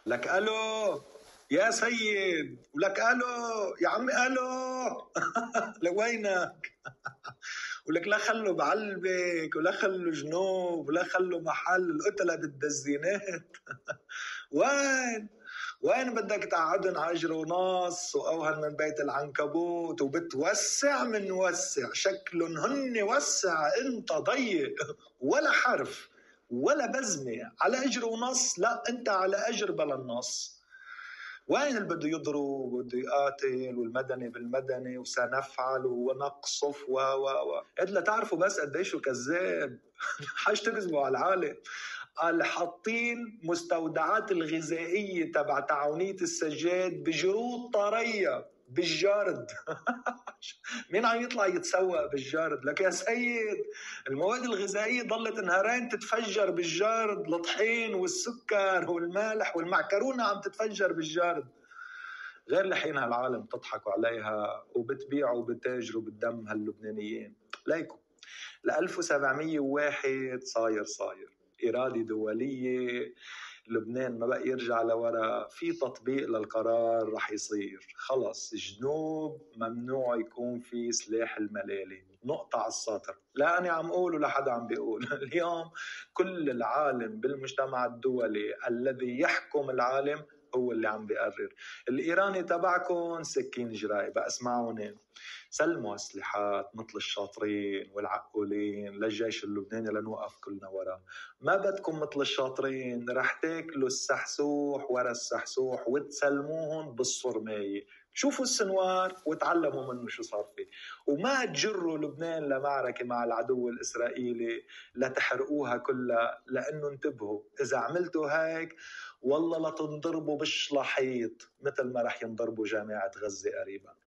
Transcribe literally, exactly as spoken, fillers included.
لك الو يا سيد، ولك الو يا عمي الو. لوينك؟ ولك لا خلوا بعلبك ولا خلوا جنوب ولا خلوا محل القتلة بالدزينات. وين وين بدك تقعدن على اجر ونص واوهن من بيت العنكبوت، وبتوسع من وسع شكلن هن وسع انت ضيق، ولا حرف ولا بزمة على اجر ونص، لا انت على اجر بلا النص. وين اللي بده يضرب وبده يقاتل والمدني بالمدني وسنفعل ونقصف و و و إلا تعرفوا بس قديش كذاب. حاج تكذبوا على العالم. قال حاطين مستودعات الغذائية تبع تعاونية السجاد بجرود طرية بالجارد. مين عم يطلع يتسوق بالجارد؟ لك يا سيد، المواد الغذائية ضلت نهارين تتفجر بالجارد، الطحين والسكر والمالح والمعكرونة عم تتفجر بالجارد. غير لحين هالعالم تضحكوا عليها وبتبيعوا وبتاجروا بالدم هاللبنانيين. ليكم ل ألف وسبعمية وواحد صاير صاير إرادة دولية، لبنان ما بقى يرجع لورا، في تطبيق للقرار رح يصير. خلص جنوب ممنوع يكون في سلاح الملالي، نقطة على السطر. لا أنا عم أقول ولا حدا عم بيقول. اليوم كل العالم بالمجتمع الدولي الذي يحكم العالم هو اللي عم بيقرر. الإيراني تبعكم سكين جراي، بقى اسمعوني، سلموا أسلحات مثل الشاطرين والعقولين للجيش اللبناني لنوقف كلنا ورا. ما بدكم مثل الشاطرين، رح تاكلوا السحسوح ورا السحسوح وتسلموهم بالصرماية. شوفوا السنوار وتعلموا منه شو صار فيه، وما تجروا لبنان لمعركة مع العدو الإسرائيلي لتحرقوها كلها، لأنه انتبهوا إذا عملتوا هيك والله لا تنضربوا بالشلاحيط مثل ما رح ينضربوا جامعة غزة قريبا.